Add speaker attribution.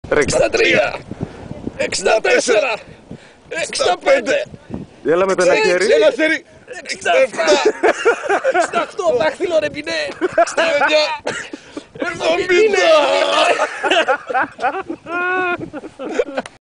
Speaker 1: 63, 64, 65.
Speaker 2: Έλα με το ένα χέρι.
Speaker 1: 67, 68, δάχτυλο ρε πινέ.
Speaker 3: 70.